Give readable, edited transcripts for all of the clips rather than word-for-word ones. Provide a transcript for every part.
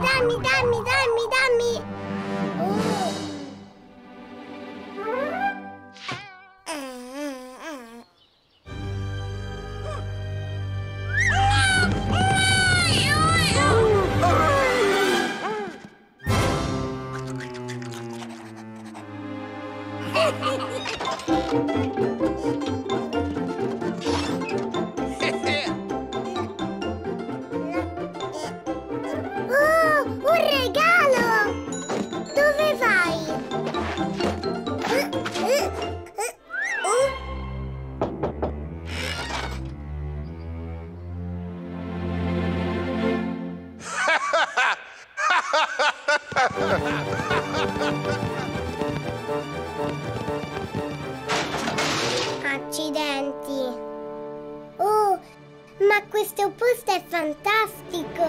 dammi. Un regalo! Dove vai? Accidenti. Oh, ma questo posto è fantastico!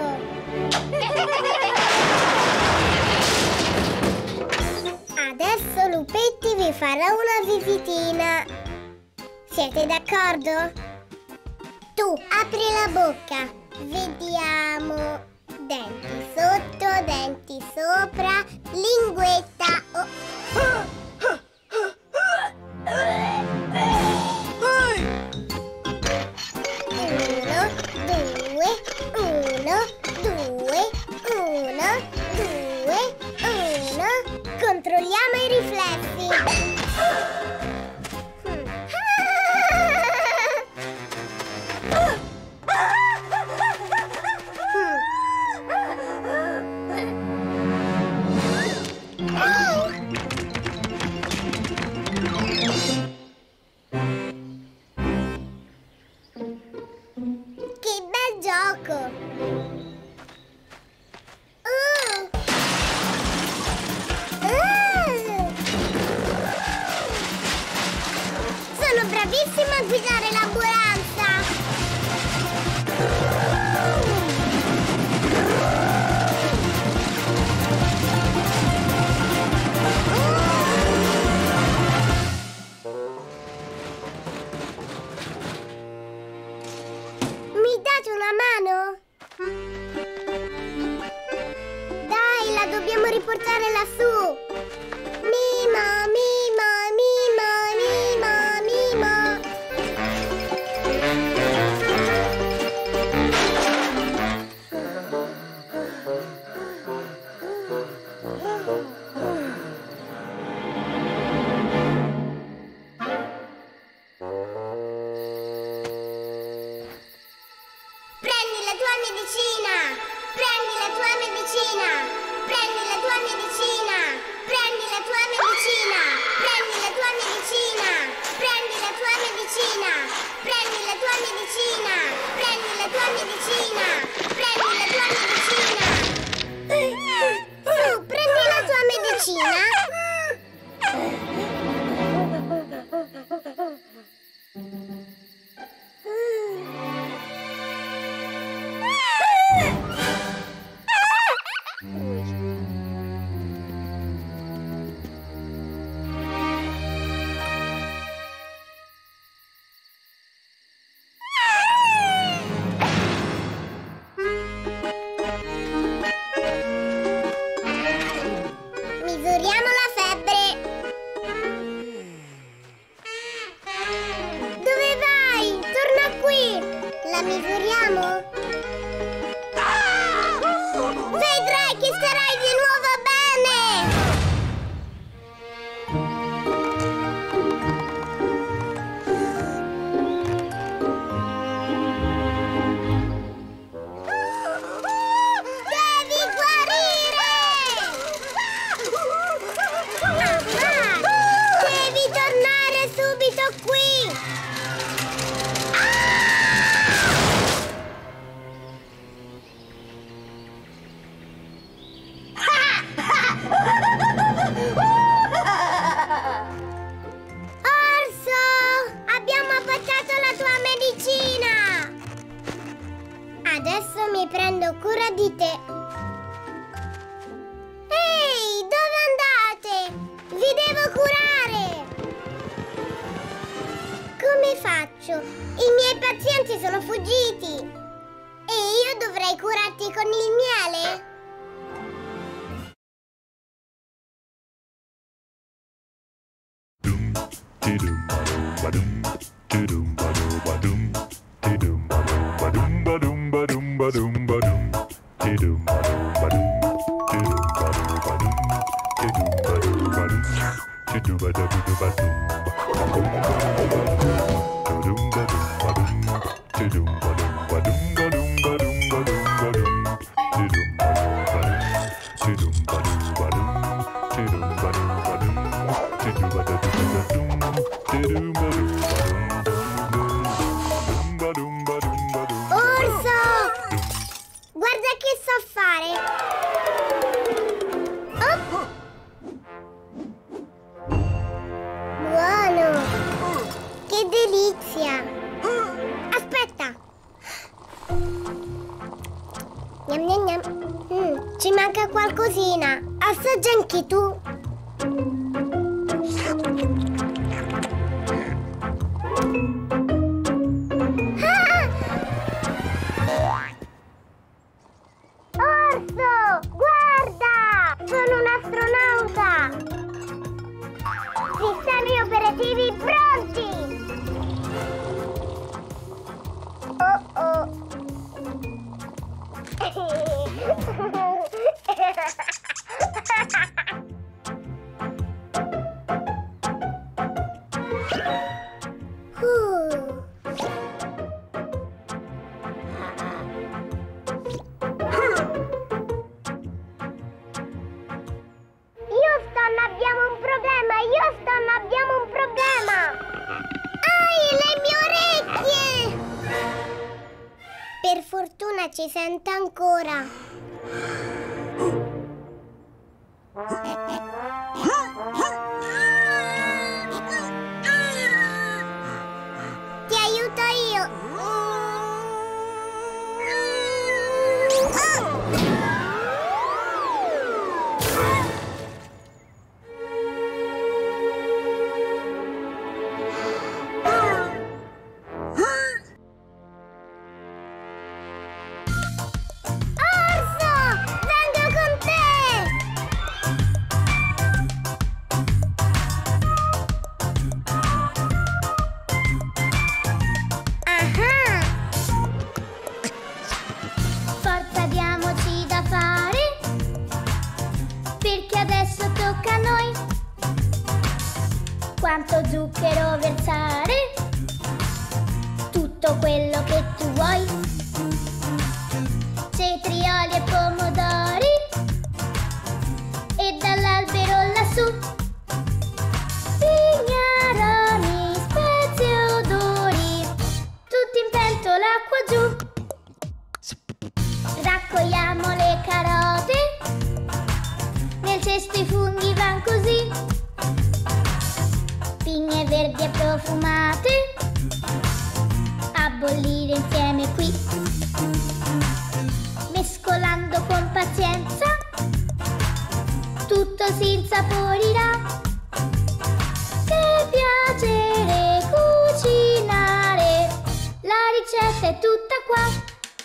Adesso Lupetti vi farà una visitina. Siete d'accordo? Tu apri la bocca. Vediamo. Denti sotto, denti sopra, linguetta. Oh. Controlliamo i riflessi. Che bel gioco! Sono bravissima a guidare l'ambulanza! Mi date una mano? Dai, la dobbiamo riportare lassù! Mima, mima, mima, mima, mima! Prendi la tua medicina! Prendi la tua medicina! Prendi la tua medicina! Prendi la tua medicina! Prendi la tua medicina! Prendi la tua medicina! Prendi la tua medicina! Prendi la tua medicina! Prendi la tua medicina! Su, prendi la tua medicina! Misuriamo la febbre. Dove vai? Torna qui. La misuriamo? Vedrai che starai di nuovo bene. Devi guarire. Devi tornare subito qui! Orso! Abbiamo appoggiato la tua medicina! Adesso mi prendo cura di te. Ehi, dove andate? Vi devo curare! Come faccio? I miei pazienti sono fuggiti! E io dovrei curarti con il miele? Guarda che so fare! Oh. Buono! Che delizia! Aspetta! Gnam gnam gnam. Ci manca qualcosina. Assaggia anche tu. Guarda! Sono un astronauta! Sistemi operativi pronti! Oh oh! Abbiamo un problema! Ai, le mie orecchie! Per fortuna ci sente ancora. Ti aiuto io. Forza, diamoci da fare, perché adesso tocca a noi. Quanto zucchero versare, tutto quello che tu vuoi. Cetrioli e pomodori, e dall'albero lassù pignaroli, spezie e odori, tutti in pentola qua giù. Raccogliamo le carote, nel cesto i funghi van così. Pigne verdi e profumate, a bollire insieme qui. Mescolando con pazienza, tutto si insaporirà. Che piacere cucinare, la ricetta è tutta qua.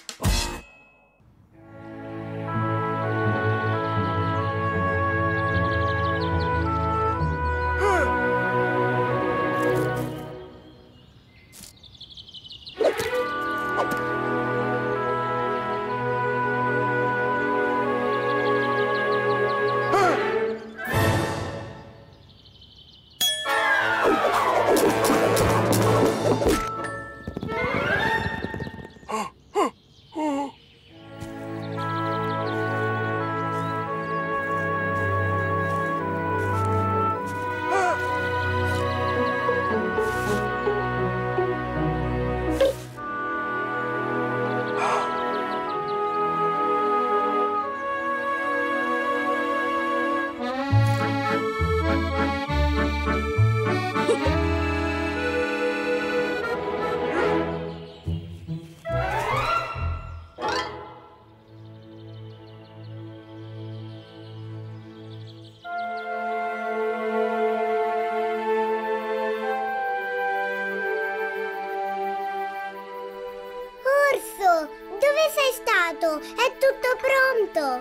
Dove sei stato? È tutto pronto!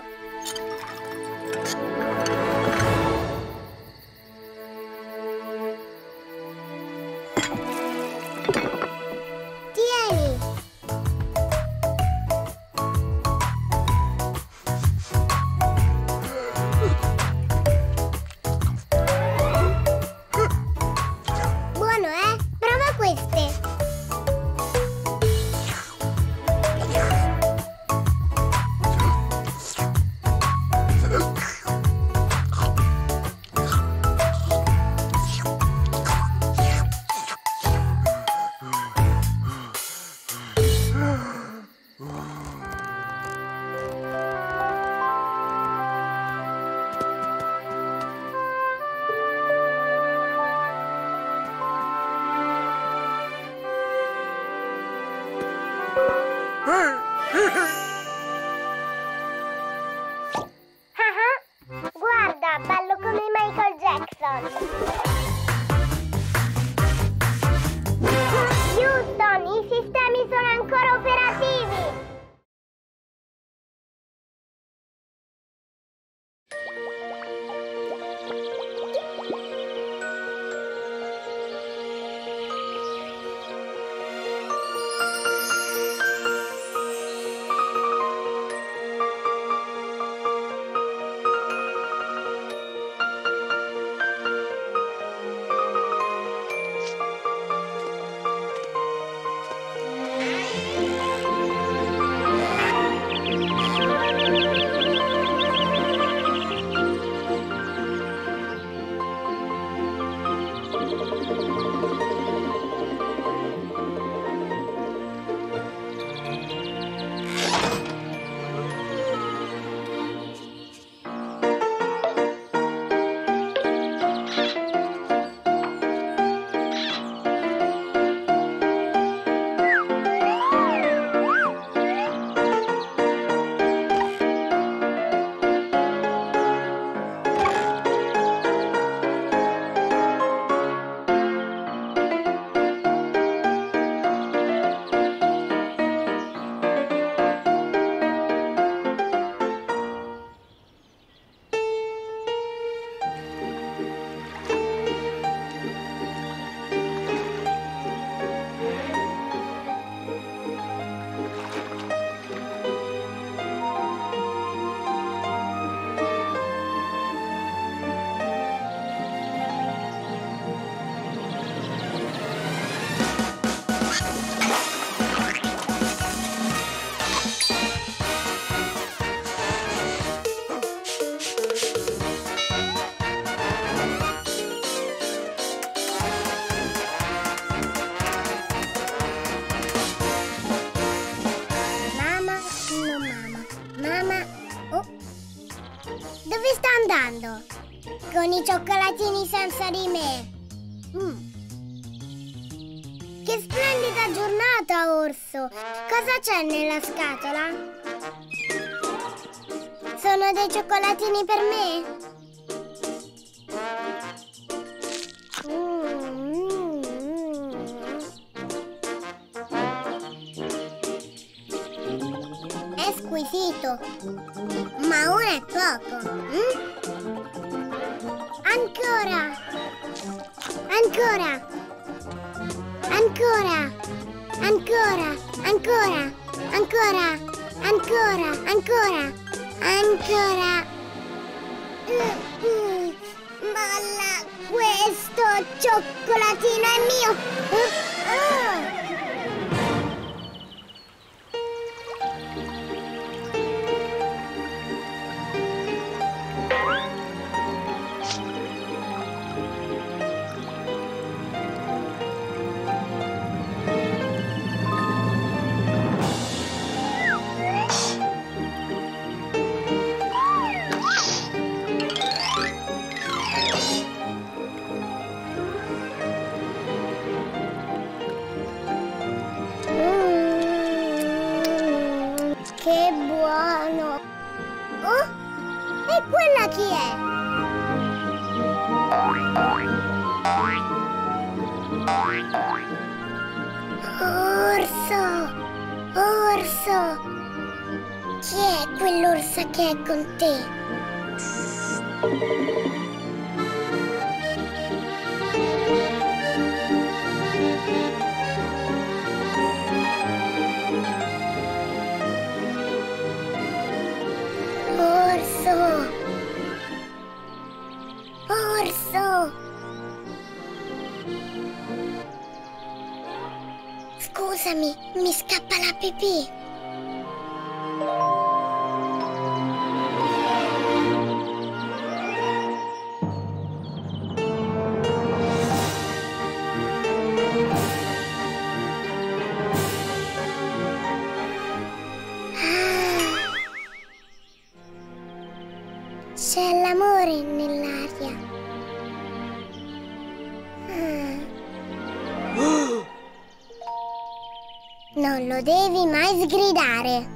Dove sta andando? Con i cioccolatini senza di me. Che splendida giornata, orso! Cosa c'è nella scatola? Sono dei cioccolatini per me? È squisito, ma ora è poco. Ancora! Ancora! Ancora! Ancora! Ancora! Ancora! Ancora! Ancora! Ancora! Molla! Questo cioccolatino è mio! Che buono! Oh? E quella chi è? Orso! Orso! Chi è quell'orsa che è con te? Orso! Orso! Scusami, mi scappa la pipì. C'è l'amore nell'aria. Non lo devi mai sgridare.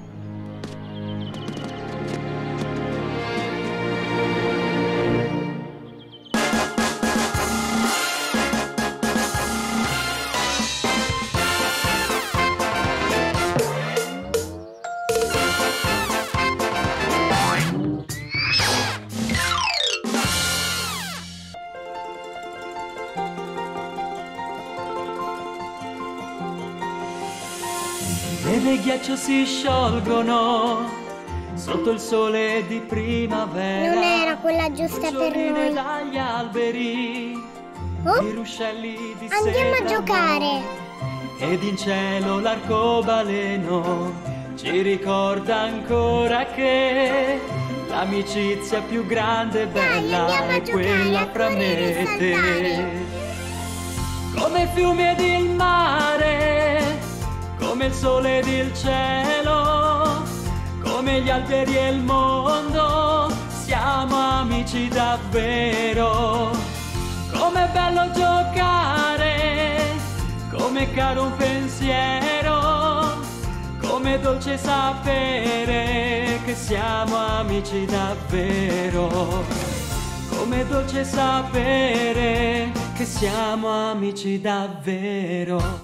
Neve e ghiaccio si sciolgono sotto il sole di primavera. Non era quella giusta per noi. Dagli alberi, i ruscelli di Andiamo a sera giocare. ed in cielo l'arcobaleno ci ricorda ancora che l'amicizia più grande e bella andiamo a è quella giocare, fra a me correre e e te. saltare. Come il fiume ed il mare, come il sole ed il cielo, come gli alberi e il mondo, siamo amici davvero. Com'è bello giocare, come caro un pensiero, come dolce sapere che siamo amici davvero. Com'è dolce sapere che siamo amici davvero.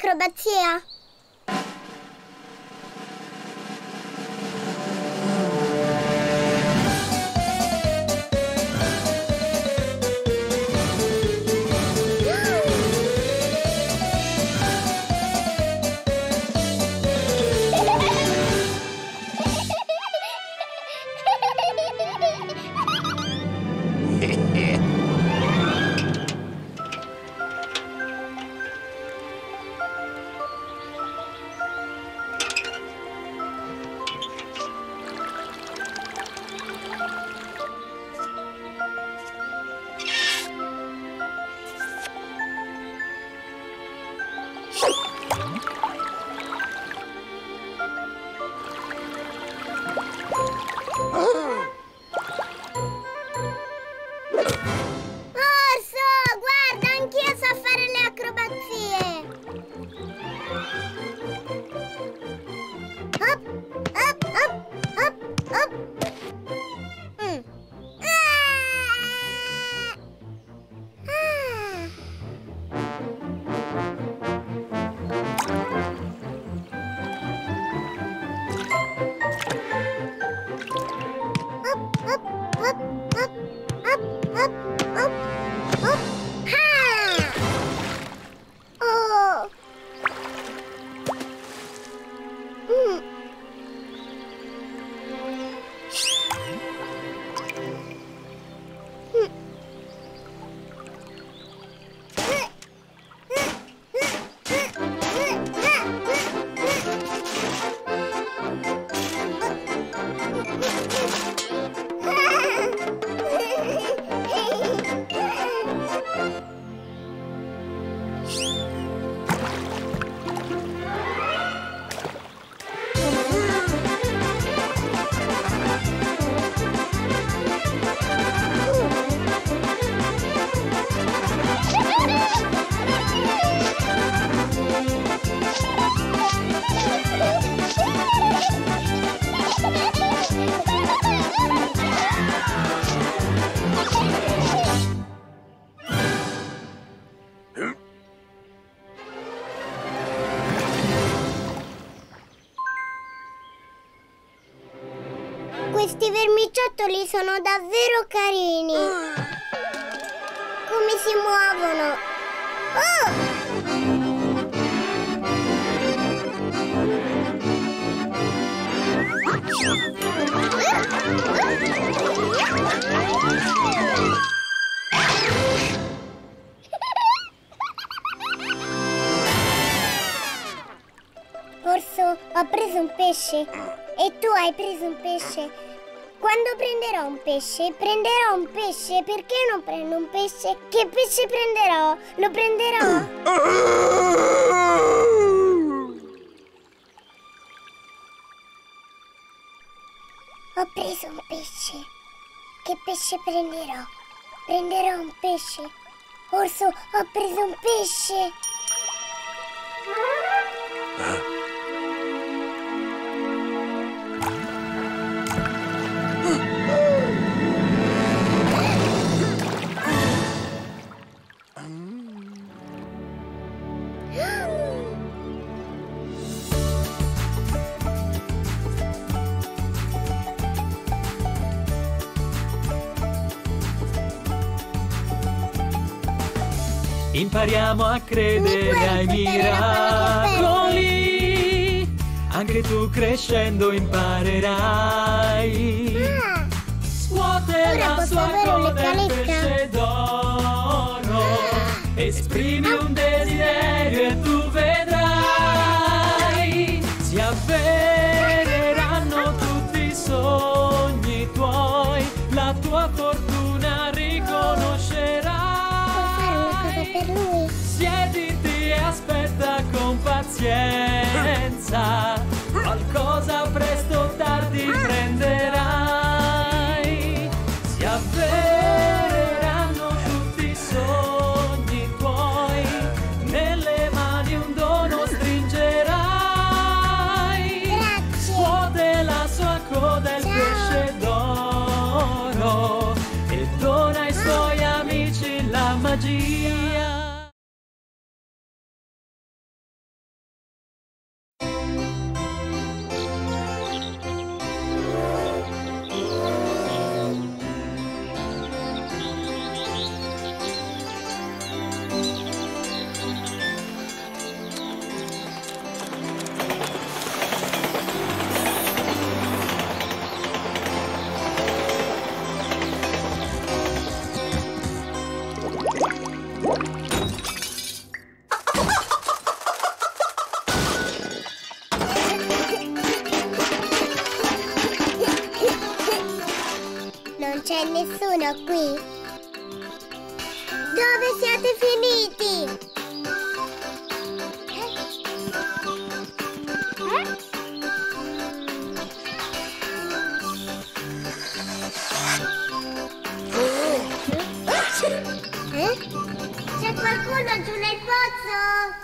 l'acrobazia? Orso, guarda, anch'io so fare le acrobazie. Hop, hop, hop, hop, hop. Questi vermiciattoli sono davvero carini. Come si muovono? Orso, ho preso un pesce e tu hai preso un pesce. Quando prenderò un pesce, Perché non prendo un pesce? Che pesce prenderò? Lo prenderò? Ho preso un pesce. Che pesce prenderò? Prenderò un pesce. Orso, ho preso un pesce. Impariamo a credere ai miracoli. Anche tu crescendo imparerai. Scuote la sua coda e pesce d'oro. Esprimi un desiderio e tu vedrai. Si avvereranno tutti i sogni tuoi. La tua fortuna riconoscerai. Per lui. Siediti e aspetta con pazienza, qualcosa presto o tardi prenderai. Si avvereranno tutti i sogni tuoi, nelle mani un dono stringerai. Grazie. Scuote la sua coda il pesce d'oro e dona ai suoi amici la magia. Non c'è nessuno qui. Dove siete finiti? C'è qualcuno giù nel pozzo?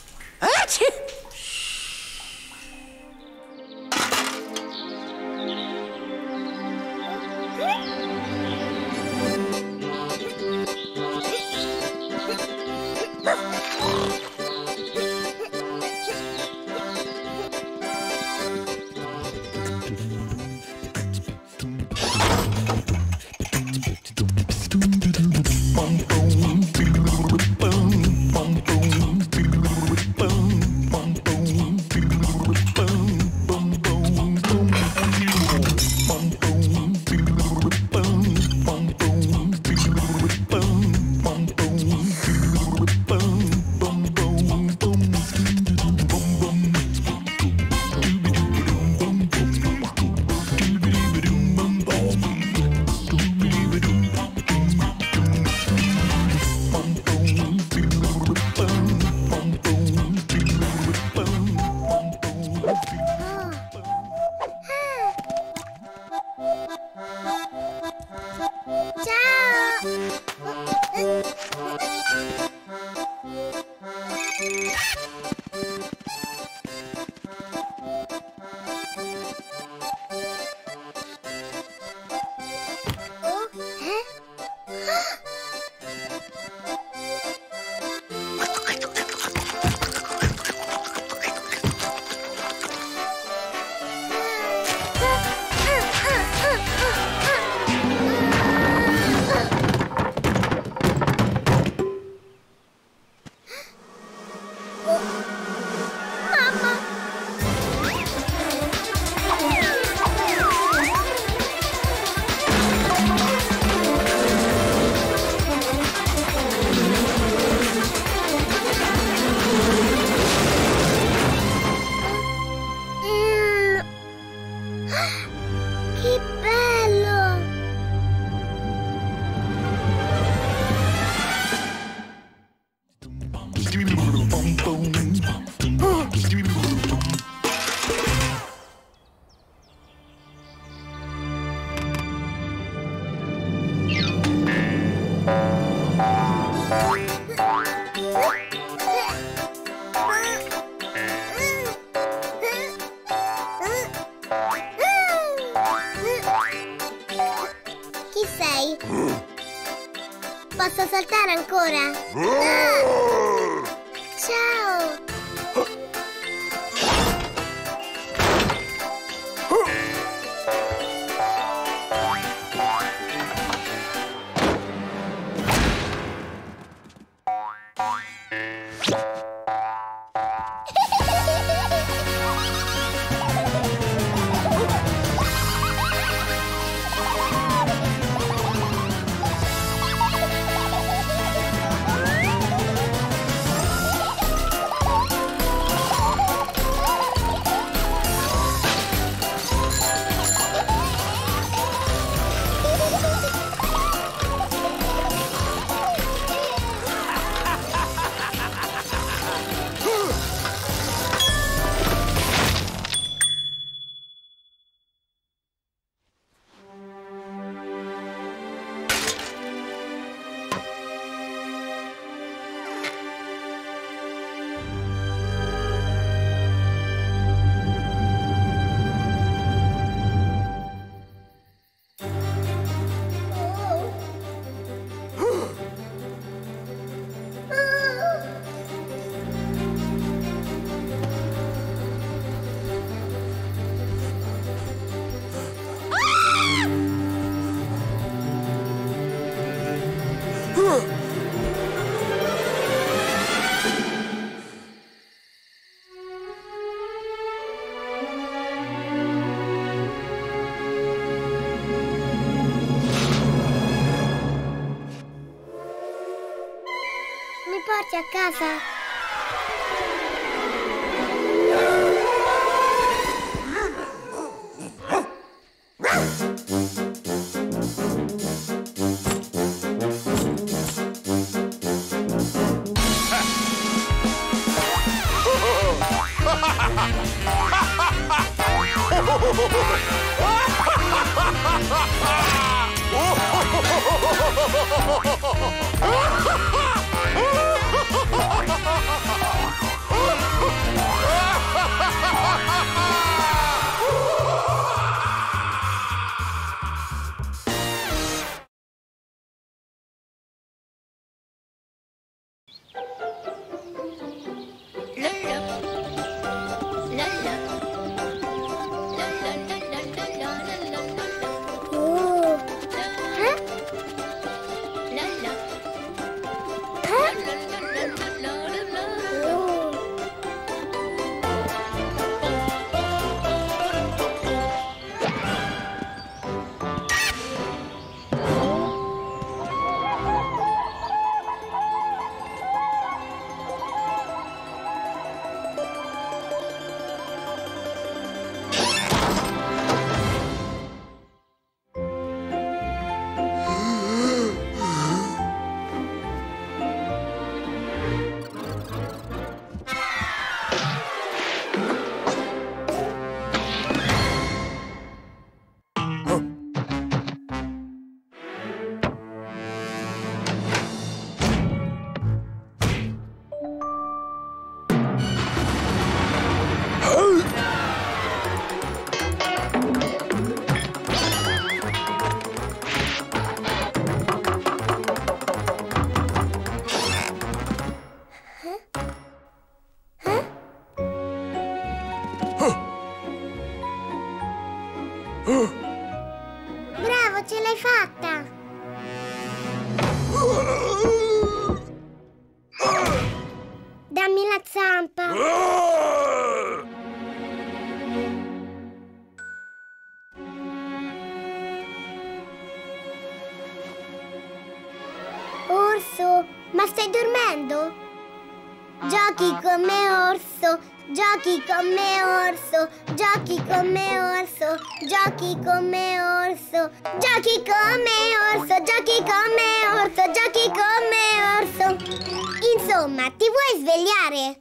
Che bello! Chi sei? Posso saltare ancora? Ciao! Mi porti a casa? Bravo, ce l'hai fatta! Dammi la zampa! Orso, ma stai dormendo? Giochi con me orso, giochi con me orso, giochi con me orso, giochi con me orso, giochi con me orso, giochi con me orso, giochi con me orso. Insomma, ti vuoi svegliare?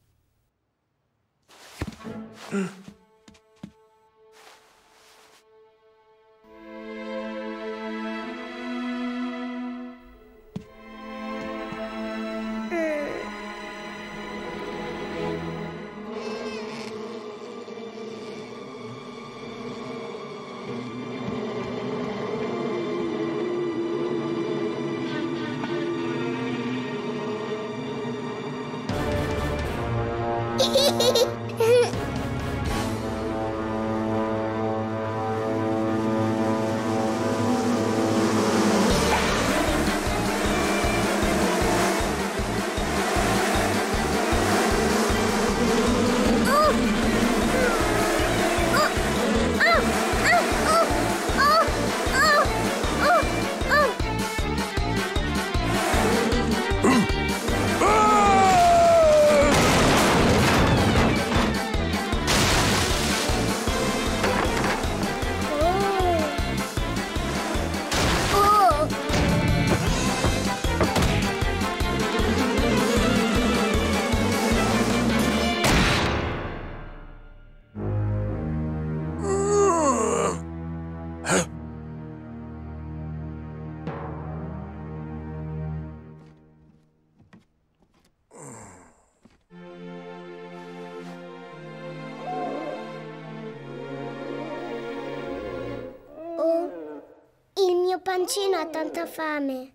Il mio pancino ha tanta fame.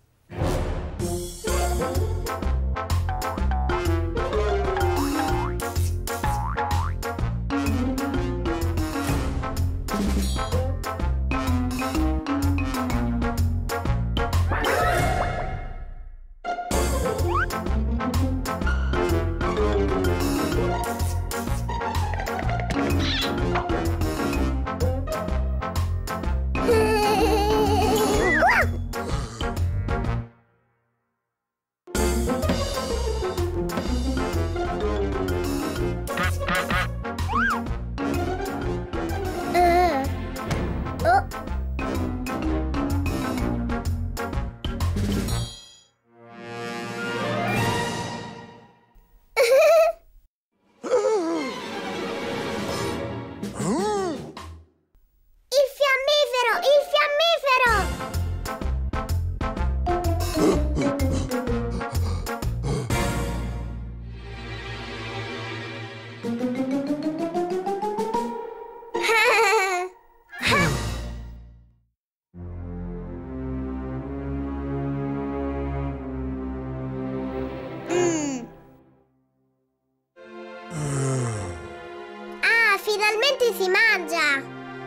Finalmente si mangia!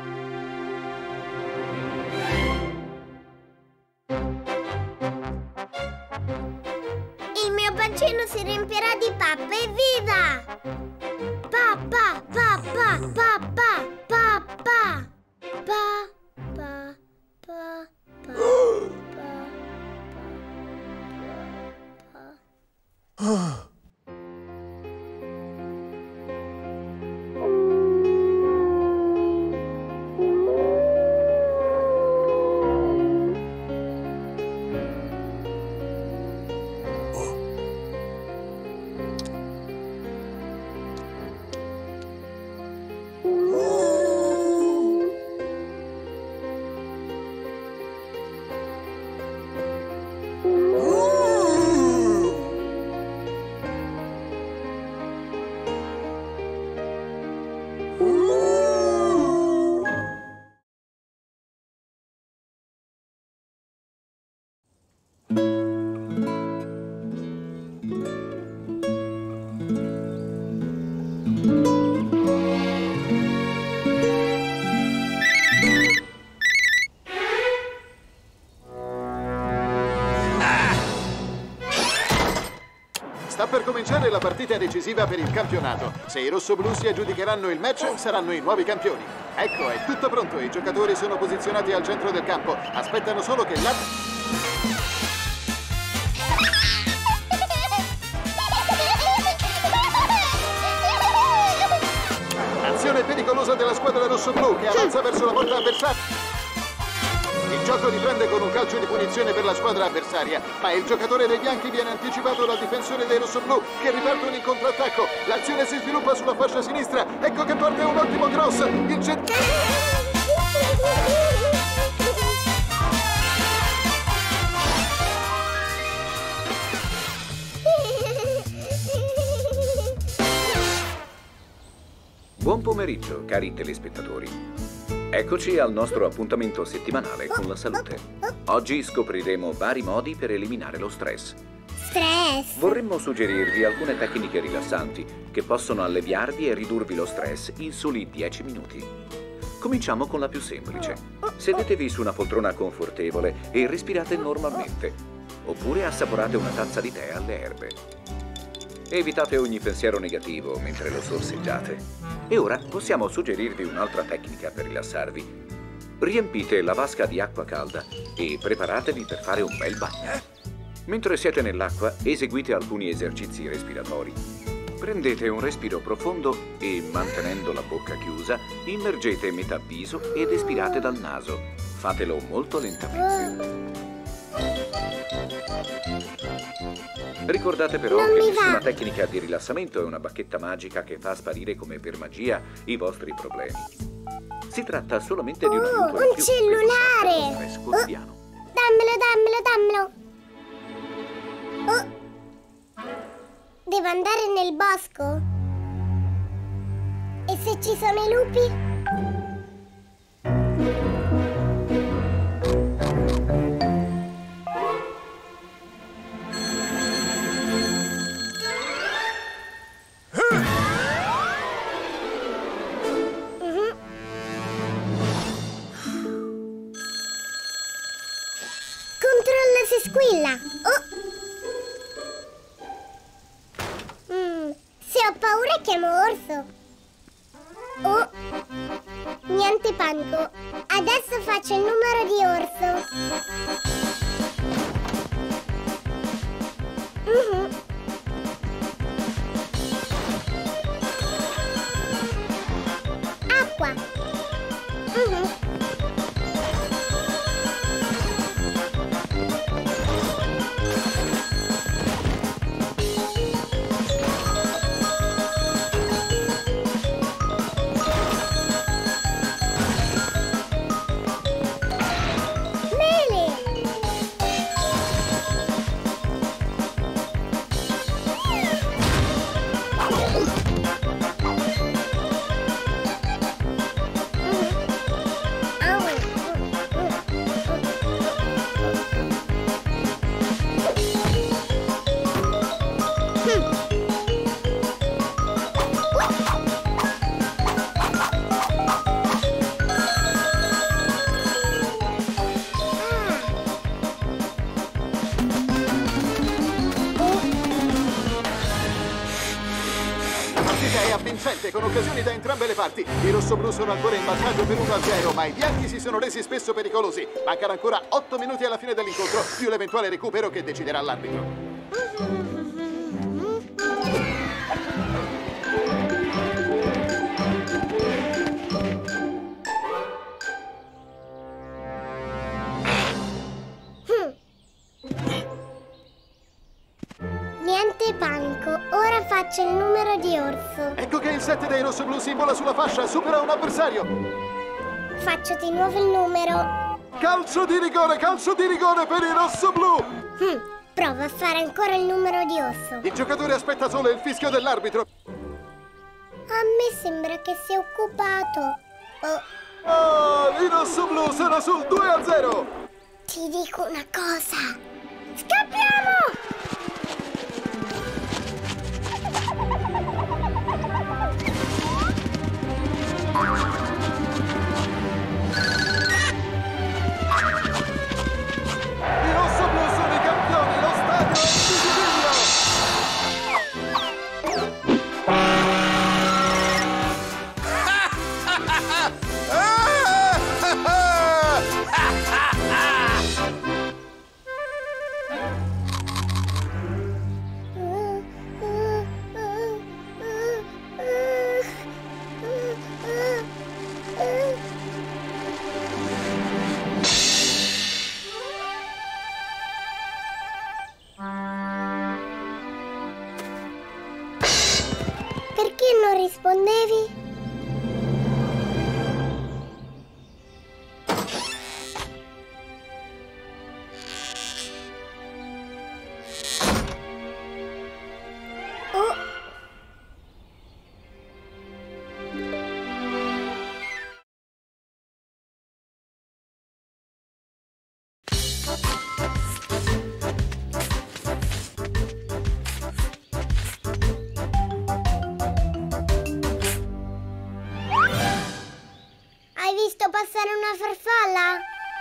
Il mio pancino si riempirà di pappa, evviva! Pappa, pappa, pappa, pappa! Pa, pa, pa, pa, pa, pa. cominciare la partita decisiva per il campionato. Se i rossoblù si aggiudicheranno il match, saranno i nuovi campioni. Ecco, è tutto pronto. I giocatori sono posizionati al centro del campo. Aspettano solo che azione pericolosa della squadra rossoblù che avanza verso la porta avversaria. Il gioco riprende con un calcio di punizione per la squadra avversaria, ma il giocatore dei bianchi viene anticipato dal difensore dei rossoblù che ripartono in contrattacco. L'azione si sviluppa sulla fascia sinistra. Ecco che parte un ottimo cross. Buon pomeriggio, cari telespettatori. Eccoci al nostro appuntamento settimanale con la salute. Oggi scopriremo vari modi per eliminare lo stress. Vorremmo suggerirvi alcune tecniche rilassanti che possono alleviarvi e ridurvi lo stress in soli 10 minuti. Cominciamo con la più semplice. Sedetevi su una poltrona confortevole e respirate normalmente, oppure assaporate una tazza di tè alle erbe. Evitate ogni pensiero negativo mentre lo sorseggiate. E ora possiamo suggerirvi un'altra tecnica per rilassarvi. Riempite la vasca di acqua calda e preparatevi per fare un bel bagno. Mentre siete nell'acqua, eseguite alcuni esercizi respiratori. Prendete un respiro profondo e, mantenendo la bocca chiusa, immergete metà viso ed espirate dal naso. Fatelo molto lentamente. Ricordate però che nessuna tecnica di rilassamento è una bacchetta magica che fa sparire come per magia i vostri problemi. Si tratta solamente di un aiuto in più cellulare! Per lo stress quotidiano. Dammelo! Devo andare nel bosco? E se ci sono i lupi? Controlla se squilla. Se ho paura chiamo Orso. Niente panico. Adesso faccio il numero di Orso. Acqua. Con occasioni da entrambe le parti. I rossoblù sono ancora in vantaggio per 1-0, ma i bianchi si sono resi spesso pericolosi. Mancano ancora 8 minuti alla fine dell'incontro, più l'eventuale recupero che deciderà l'arbitro. Niente panico, ora faccio il numero di Orso. Ecco che il 7 dei rossoblù si invola sulla fascia, supera un avversario. Faccio di nuovo il numero. Calcio di rigore per i rossoblù. Prova a fare ancora il numero di Orso. Il giocatore aspetta solo il fischio dell'arbitro. A me sembra che sia occupato. I rossoblù sono sul 2-0. Ti dico una cosa. Scappiamo! I rossoblù sono i campioni, lo stadio è in visibilio! rispondevi? Hai visto passare una farfalla?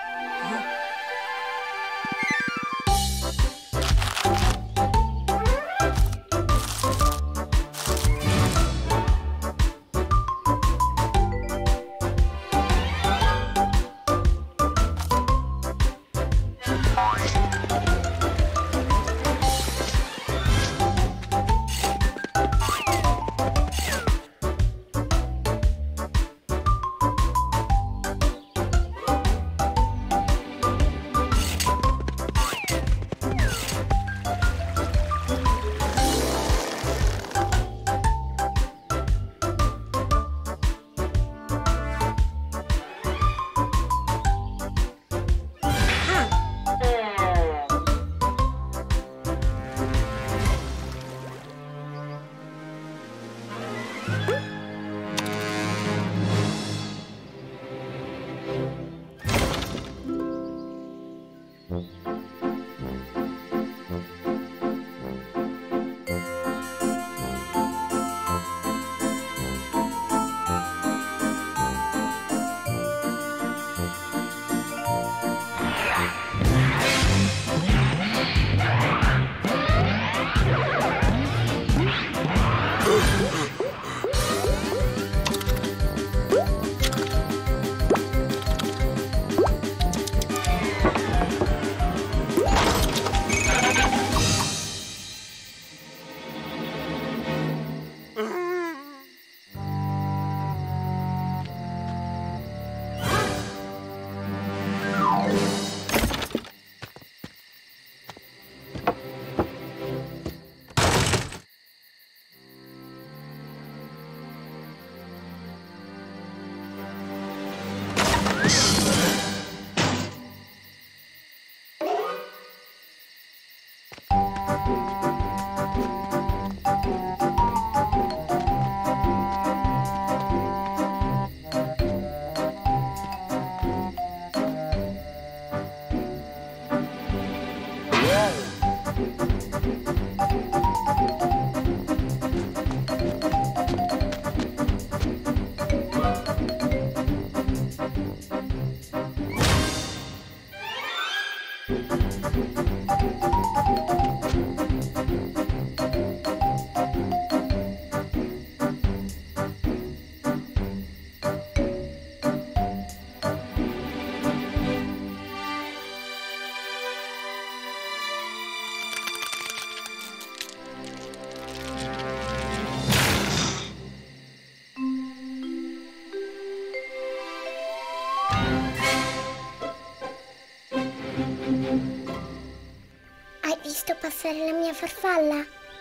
Hai visto passare la mia farfalla?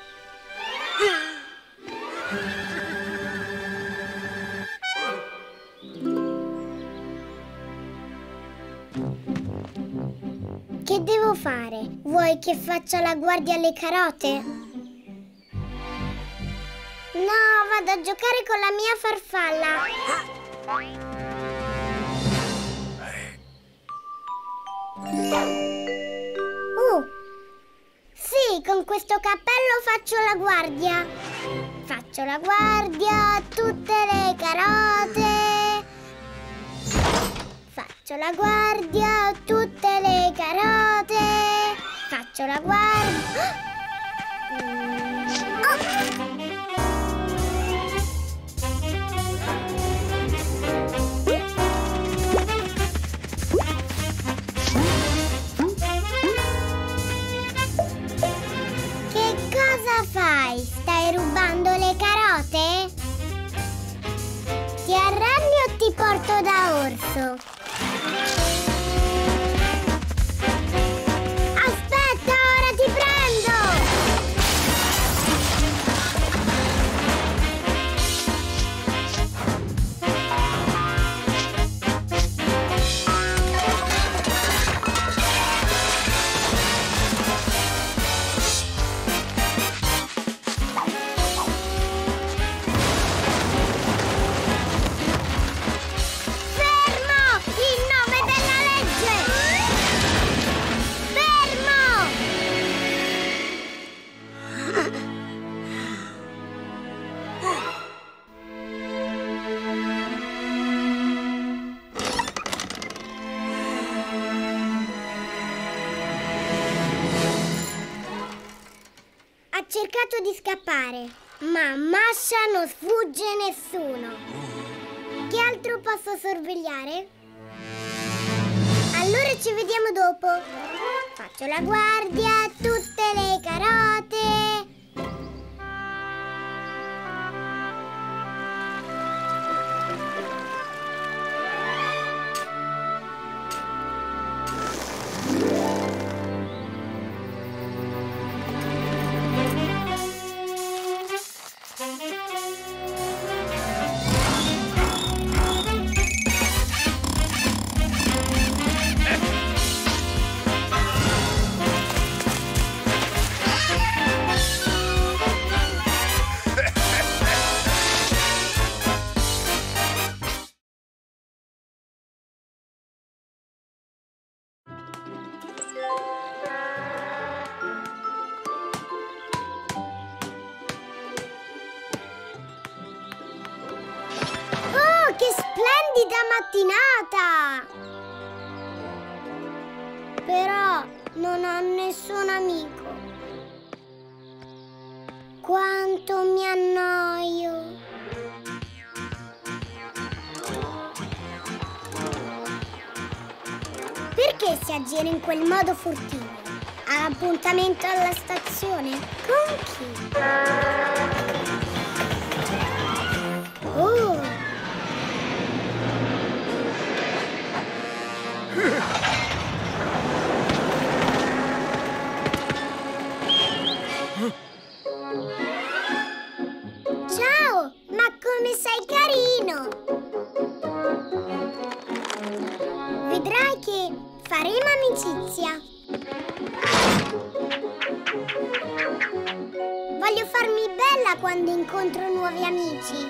Che devo fare? Vuoi che faccia la guardia alle carote? No, vado a giocare con la mia farfalla. Sì, con questo cappello faccio la guardia. Faccio la guardia a tutte le carote. Faccio la guardia a tutte le carote. Faccio la guardia. Che cosa fai? Stai rubando le carote? Ti arrendi o ti porto da orso? Aspetta, ora ti prendo! cercato di scappare, ma a Masha non sfugge nessuno. Che altro posso sorvegliare? Allora ci vediamo dopo. Faccio la guardia a tutte le carote. Che splendida mattinata! Però non ho nessun amico. Quanto mi annoio! Perché si aggira in quel modo furtivo? Ha appuntamento alla stazione? Con chi? Oh! Ciao, ma come sei carino! Vedrai che faremo amicizia. Voglio farmi bella quando incontro nuovi amici.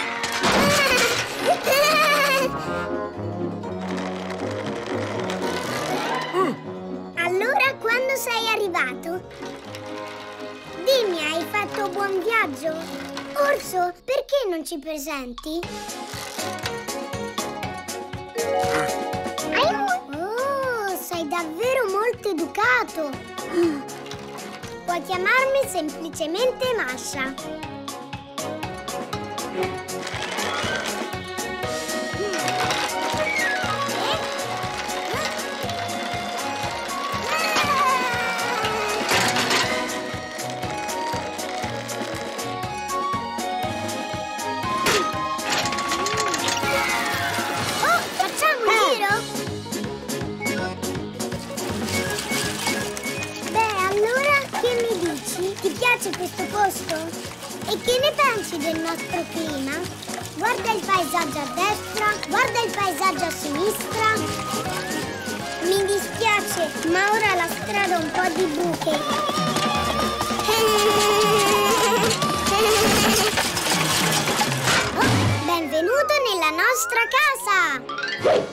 Allora, quando sei arrivato? Dimmi, hai fatto buon viaggio? Orso, perché non ci presenti? Oh, sei davvero molto educato. Puoi chiamarmi semplicemente Masha. Questo posto? E che ne pensi del nostro clima? Guarda il paesaggio a destra, guarda il paesaggio a sinistra. Mi dispiace, ma ora la strada ha un po' di buche. Oh, benvenuto nella nostra casa!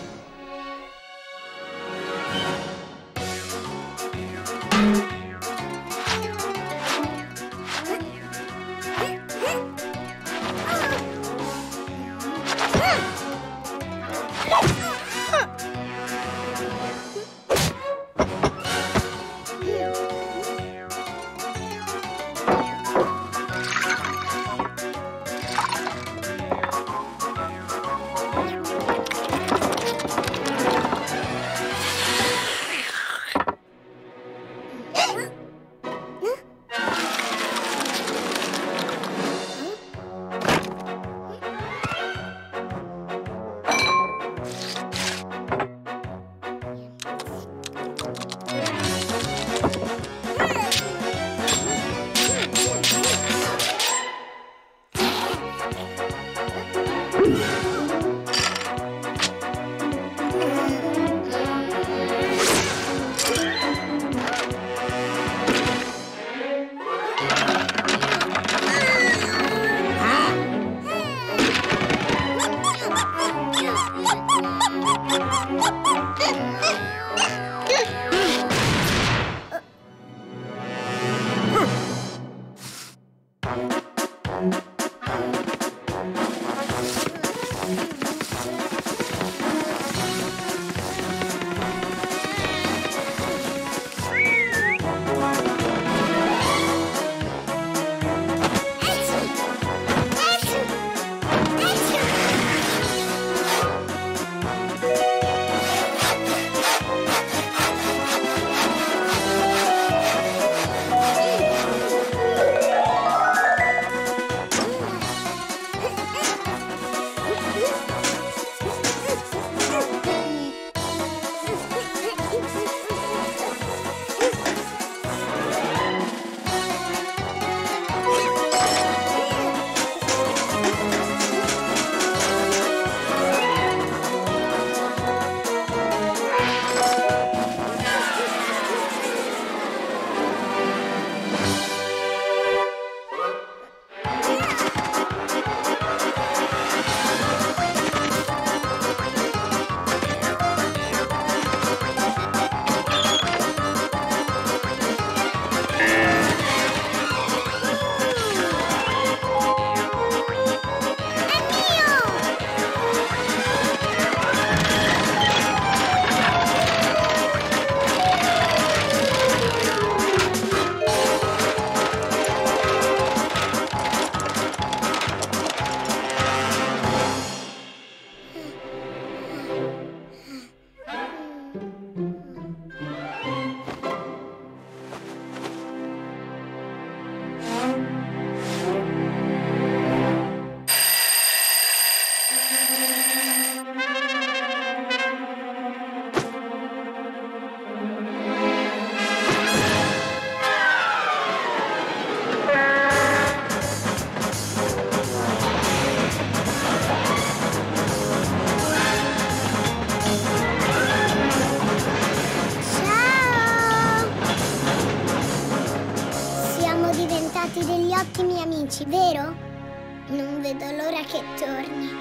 Non vedo l'ora che torni.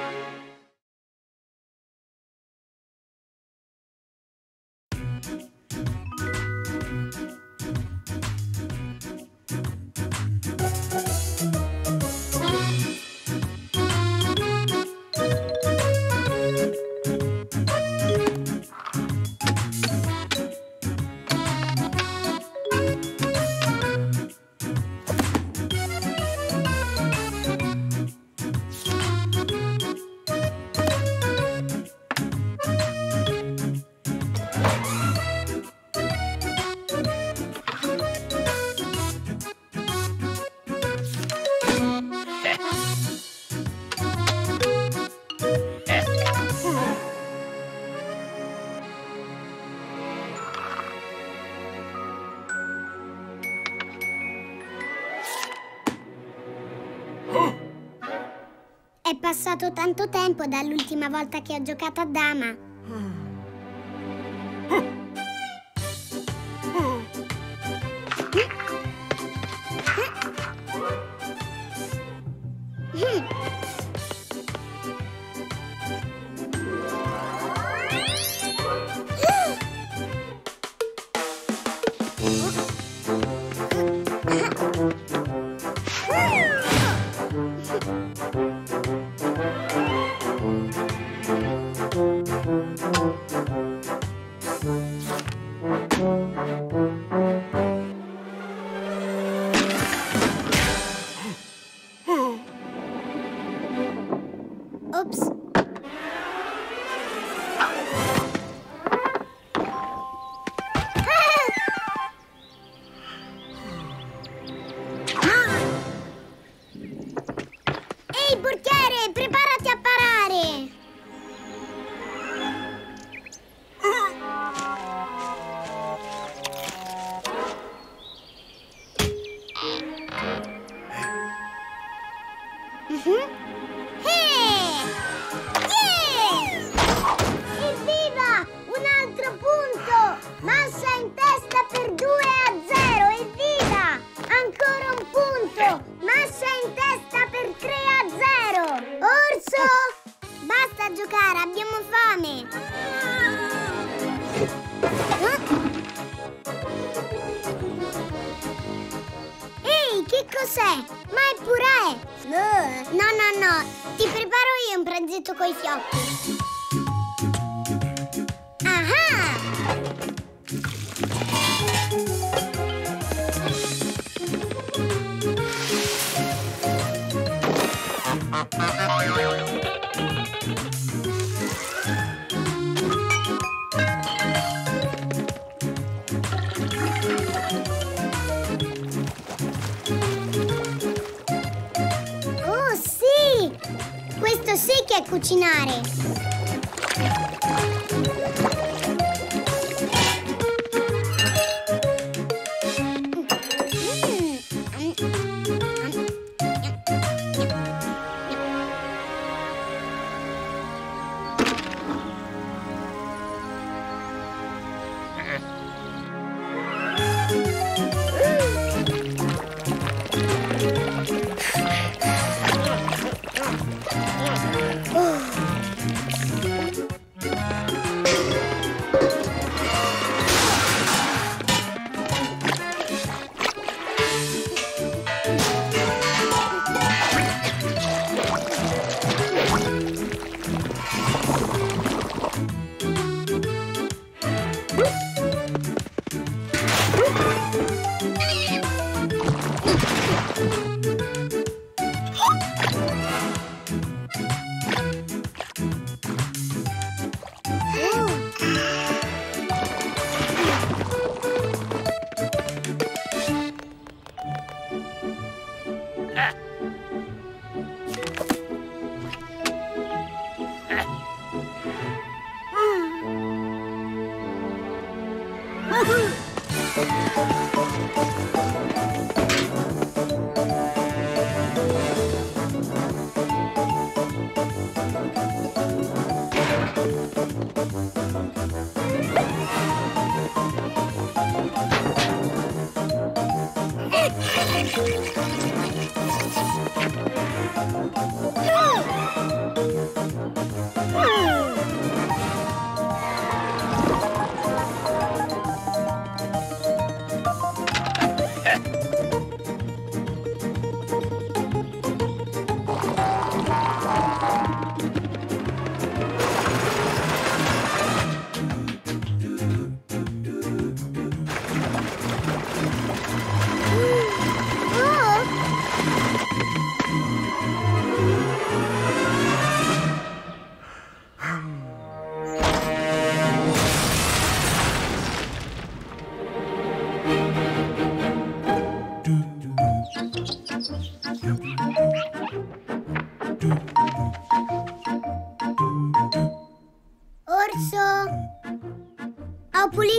È passato tanto tempo dall'ultima volta che ho giocato a dama. Ops. Ehi, portiere, preparati a parare! Evviva! Un altro punto! Massa in testa per 2-0, evviva! Ancora un punto! Massa in testa per 3-0! Orso! Basta giocare, abbiamo fame! Ehi, che cos'è? Ma è purè! No, ti preparo io un pranzetto coi fiocchi. Oh sì! Questo sì che è cucinare!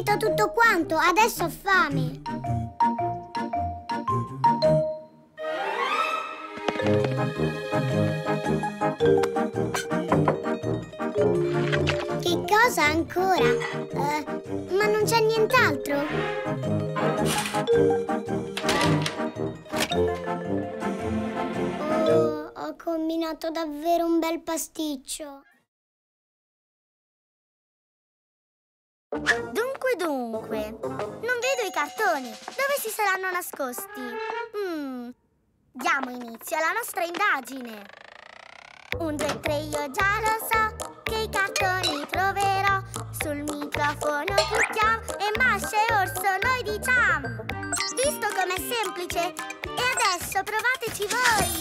finito tutto quanto, adesso ho fame. Che cosa ancora? Ma non c'è nient'altro? Oh, ho combinato davvero un bel pasticcio. Dunque, non vedo i cartoni. Dove si saranno nascosti? Diamo inizio alla nostra indagine. 1, 2, 3, io già lo so che i cartoni troverò. Sul microfono clicchiamo e Masha e Orso noi diciamo. Visto com'è semplice? E adesso provateci voi!